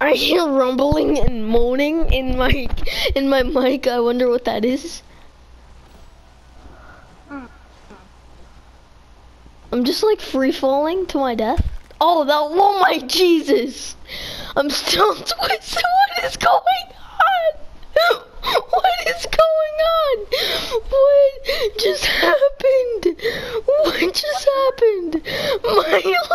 I hear rumbling and moaning in my mic. I wonder what that is. I'm just like free falling to my death. Oh, my Jesus! I'm still twisted. What is going on? What is going on? What just happened? What just happened? My